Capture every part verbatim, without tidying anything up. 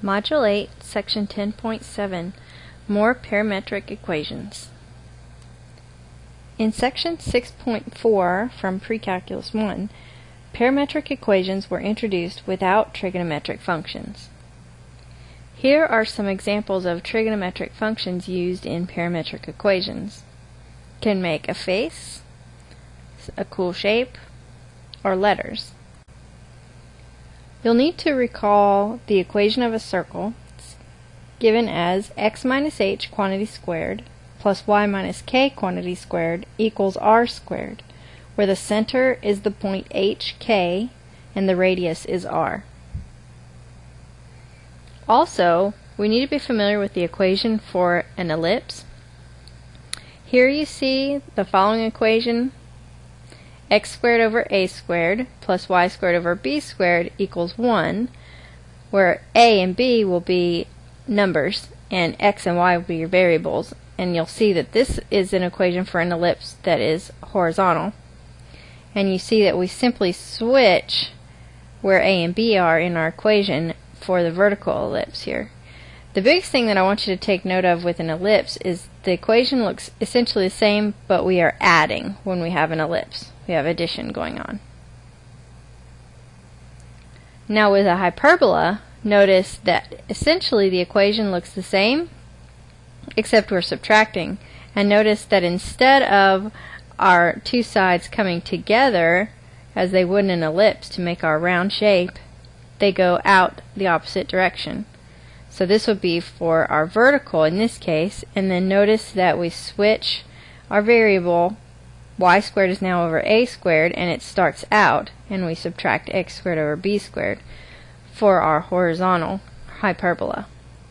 Module eight, Section ten point seven, More Parametric Equations. In Section six point four from Precalculus one, parametric equations were introduced without trigonometric functions. Here are some examples of trigonometric functions used in parametric equations. Can make a face, a cool shape, or letters. You'll need to recall the equation of a circle given as x minus h quantity squared plus y minus k quantity squared equals r squared, where the center is the point H K and the radius is r. Also, we need to be familiar with the equation for an ellipse. Here you see the following equation: x squared over a squared plus y squared over b squared equals one, where a and b will be numbers and x and y will be your variables. And you'll see that this is an equation for an ellipse that is horizontal. And you see that we simply switch where a and b are in our equation for the vertical ellipse here. The biggest thing that I want you to take note of with an ellipse is the equation looks essentially the same, but we are adding when we have an ellipse. We have addition going on. Now with a hyperbola, notice that essentially the equation looks the same, except we're subtracting. And notice that instead of our two sides coming together as they would in an ellipse to make our round shape, they go out the opposite direction. So this would be for our vertical in this case, and then notice that we switch our variable. Y squared is now over a squared, and it starts out, and we subtract x squared over b squared for our horizontal hyperbola.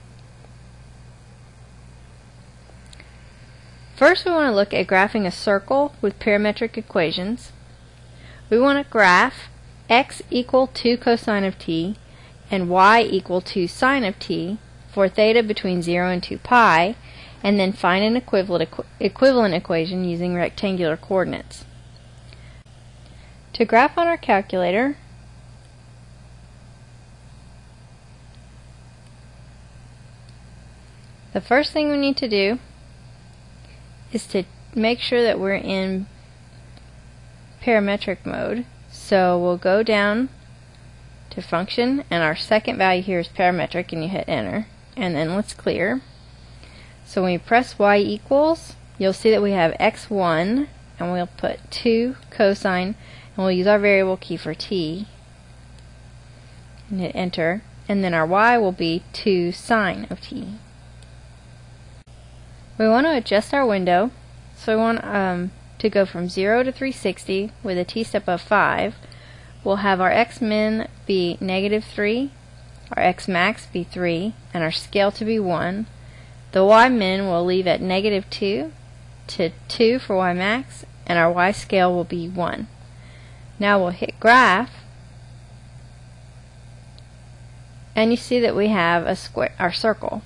First, we want to look at graphing a circle with parametric equations. We want to graph x equal two cosine of t and y equal two sine of t for theta between zero and two pi, and then find an equivalent, equ equivalent equation using rectangular coordinates. To graph on our calculator, the first thing we need to do is to make sure that we're in parametric mode. So we'll go down to function, and our second value here is parametric, and you hit enter, and then let's clear. So when we press y equals, you'll see that we have x one, and we'll put two cosine, and we'll use our variable key for t, and hit enter, and then our y will be two sine of t. We want to adjust our window, so we want um, to go from zero to three sixty with a t-step of five. We'll have our x min be negative three, our x max be three, and our scale to be one. The y min will leave at negative two to two for y max, and our y scale will be one. Now we'll hit graph, and you see that we have a square, our circle.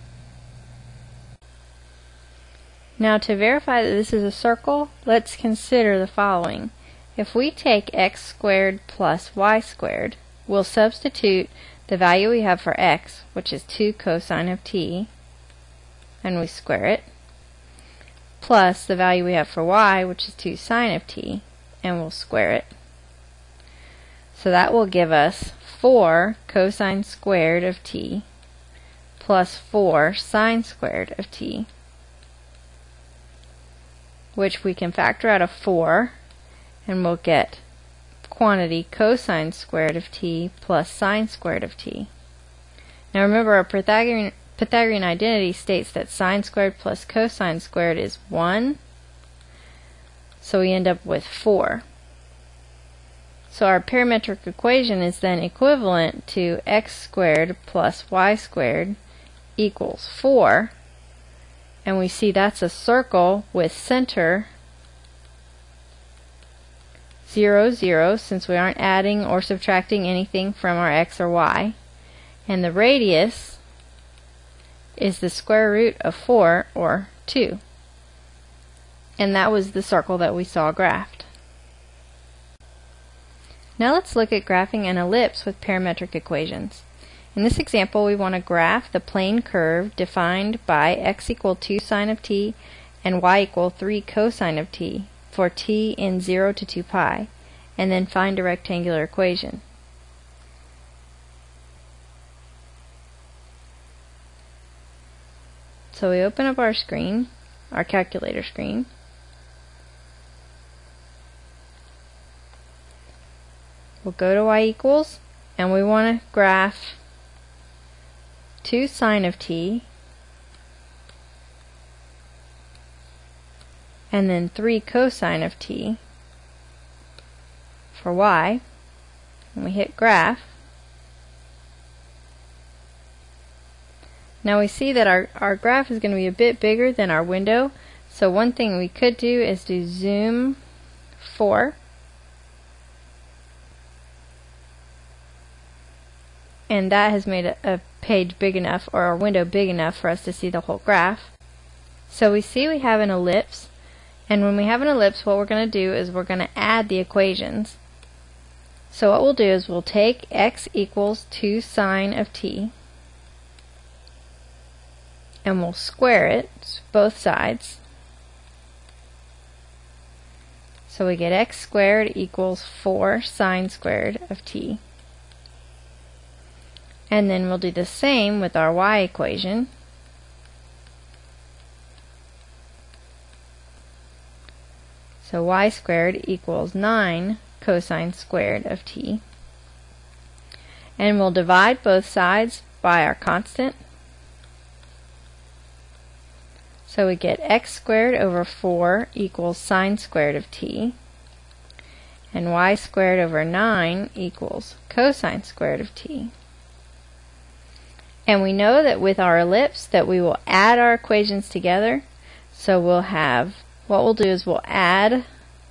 Now to verify that this is a circle, let's consider the following. If we take x squared plus y squared, we'll substitute the value we have for x, which is two cosine of t, and we square it, plus the value we have for y, which is two sine of t, and we'll square it. So that will give us four cosine squared of t plus four sine squared of t, which we can factor out of four, and we'll get quantity cosine squared of t plus sine squared of t. Now remember, our Pythagorean, Pythagorean identity states that sine squared plus cosine squared is one, so we end up with four. So our parametric equation is then equivalent to x squared plus y squared equals four, and we see that's a circle with center zero, zero, since we aren't adding or subtracting anything from our x or y, and the radius is the square root of four, or two. And that was the circle that we saw graphed. Now let's look at graphing an ellipse with parametric equations. In this example, we want to graph the plane curve defined by x equal two sine of t and y equal three cosine of t for t in zero to two pi, and then find a rectangular equation. So we open up our screen, our calculator screen. We'll go to y equals, and we want to graph two sine of t and then three cosine of t for y, and we hit graph. Now we see that our, our graph is going to be a bit bigger than our window, so one thing we could do is do zoom four, and that has made a, a page big enough, or a window big enough, for us to see the whole graph. So we see we have an ellipse, and when we have an ellipse, what we're going to do is we're going to add the equations. So what we'll do is we'll take x equals two sine of t, and we'll square it, both sides. So we get x squared equals four sine squared of t. And then we'll do the same with our y equation. So y squared equals nine cosine squared of t. And we'll divide both sides by our constant. So we get x squared over four equals sine squared of t. And y squared over nine equals cosine squared of t. And we know that with our ellipse that we will add our equations together. So we'll have, what we'll do is we'll add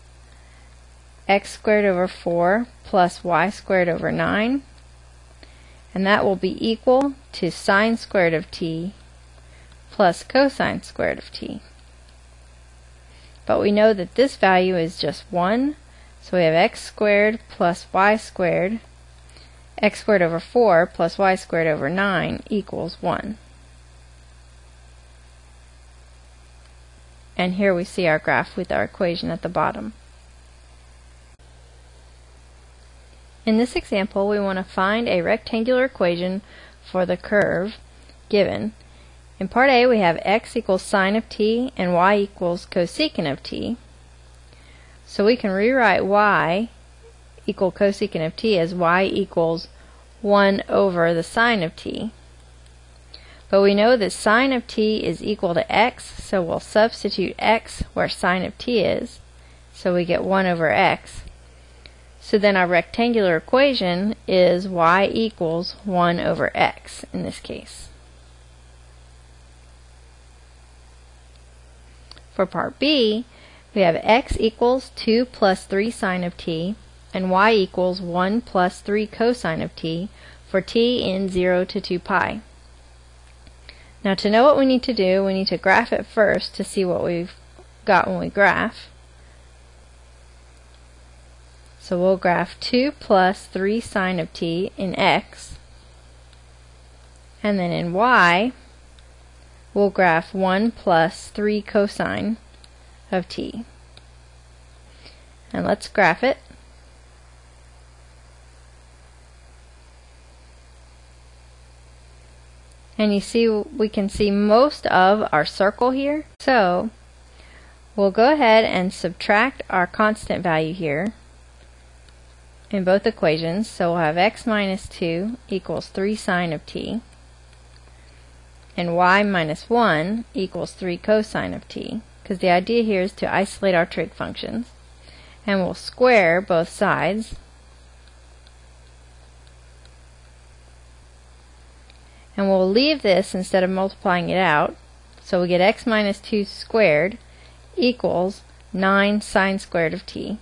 x squared over four plus y squared over nine. And that will be equal to sine squared of t plus cosine squared of t. But we know that this value is just one. So we have x squared plus y squared, x squared over four plus y squared over nine equals one. And here we see our graph with our equation at the bottom. In this example, we want to find a rectangular equation for the curve given. In part A, we have x equals sine of t and y equals cosecant of t. So we can rewrite y equal cosecant of t as y equals one over the sine of t. But we know that sine of t is equal to x, so we'll substitute x where sine of t is. So we get one over x. So then our rectangular equation is y equals one over x in this case. For part B, we have x equals two plus three sine of t and y equals one plus three cosine of t for t in zero to two pi. Now to know what we need to do, we need to graph it first to see what we've got when we graph. So we'll graph two plus three sine of t in x, and then in y we'll graph one plus three cosine of t. And let's graph it. And you see we can see most of our circle here. So we'll go ahead and subtract our constant value here in both equations. So we'll have x minus two equals three sine of t, and y minus one equals three cosine of t, because the idea here is to isolate our trig functions. And we'll square both sides. And we'll leave this instead of multiplying it out. So we get x minus two squared equals nine sine squared of t.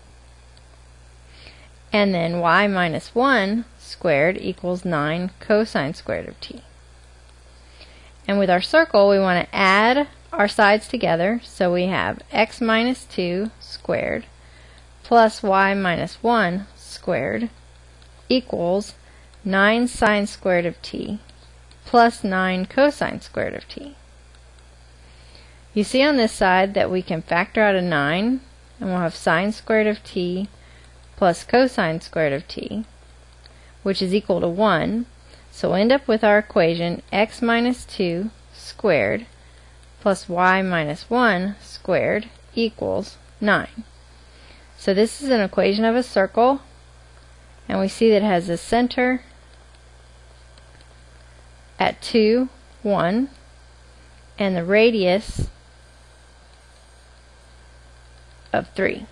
And then y minus one squared equals nine cosine squared of t. And with our circle, we want to add our sides together. So we have x minus two squared plus y minus one squared equals nine sine squared of t plus nine cosine squared of t. You see on this side that we can factor out a nine, and we'll have sine squared of t plus cosine squared of t, which is equal to one. So we'll end up with our equation x minus two squared plus y minus one squared equals nine. So this is an equation of a circle, and we see that it has a center at two, one, and the radius of three.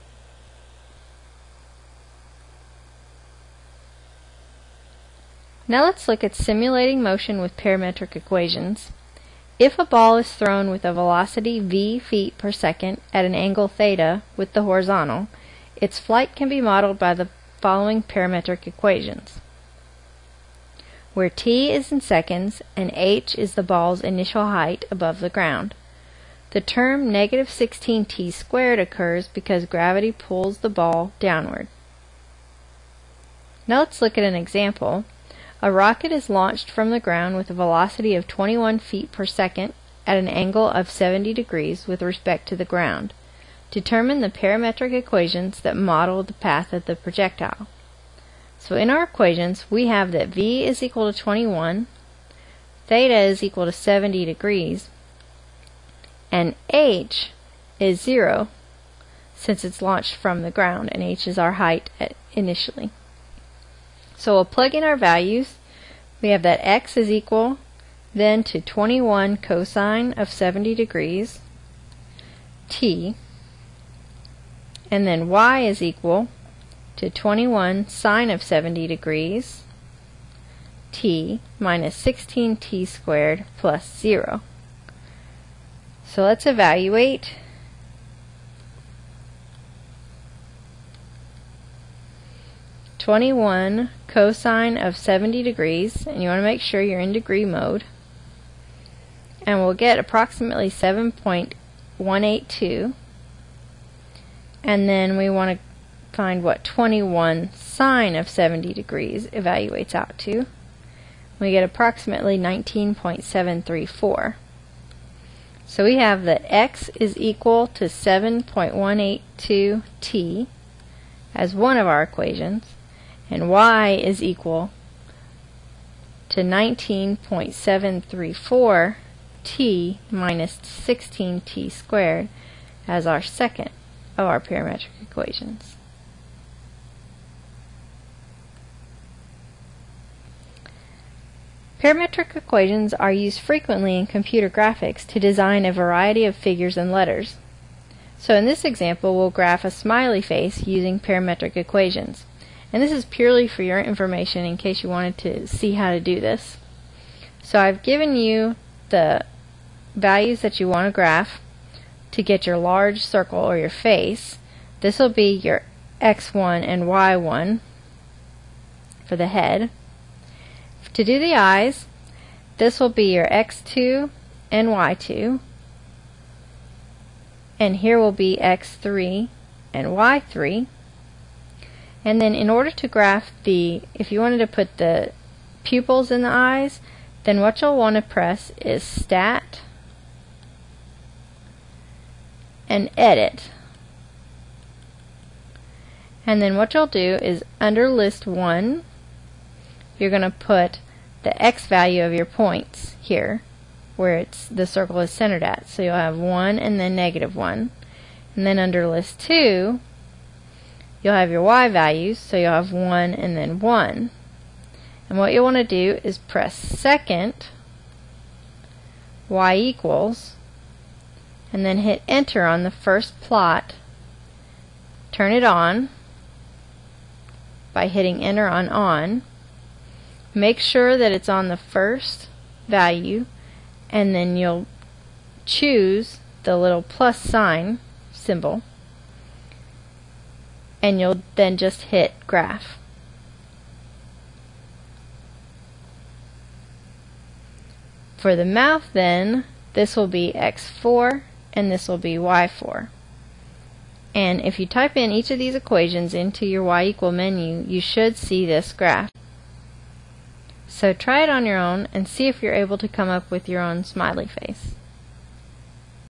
Now let's look at simulating motion with parametric equations. If a ball is thrown with a velocity v feet per second at an angle theta with the horizontal, its flight can be modeled by the following parametric equations, where t is in seconds and h is the ball's initial height above the ground. The term negative sixteen t squared occurs because gravity pulls the ball downward. Now let's look at an example. A rocket is launched from the ground with a velocity of twenty-one feet per second at an angle of seventy degrees with respect to the ground. Determine the parametric equations that model the path of the projectile. So in our equations, we have that v is equal to twenty-one, theta is equal to seventy degrees, and h is zero since it's launched from the ground, and h is our height at initially. So we'll plug in our values. We have that x is equal then to twenty-one cosine of seventy degrees t, and then y is equal to twenty-one sine of seventy degrees t minus sixteen t squared plus zero. So let's evaluate. twenty-one cosine of seventy degrees, and you want to make sure you're in degree mode, and we'll get approximately seven point one eight two, and then we want to find what twenty-one sine of seventy degrees evaluates out to. We get approximately nineteen point seven three four. So we have that x is equal to seven point one eight two t as one of our equations, and y is equal to nineteen point seven three four t minus sixteen t squared as our second of our parametric equations. Parametric equations are used frequently in computer graphics to design a variety of figures and letters. So in this example, we'll graph a smiley face using parametric equations. And this is purely for your information in case you wanted to see how to do this. So I've given you the values that you want to graph to get your large circle or your face. This will be your x one and y one for the head. To do the eyes, this will be your x two and y two. And here will be x three and y three. And then in order to graph the, if you wanted to put the pupils in the eyes, then what you'll want to press is Stat and Edit. And then what you'll do is under list one, you're going to put the x value of your points here, where it's the circle is centered at. So you'll have one and then negative one. And then under list two, you'll have your y values, so you'll have one and then one. And what you'll want to do is press second, y equals, and then hit enter on the first plot. Turn it on by hitting enter on on. Make sure that it's on the first value, and then you'll choose the little plus sign symbol, and you'll then just hit graph. For the mouth then, this will be x four and this will be y four. And if you type in each of these equations into your y equal menu, you should see this graph. So try it on your own and see if you're able to come up with your own smiley face.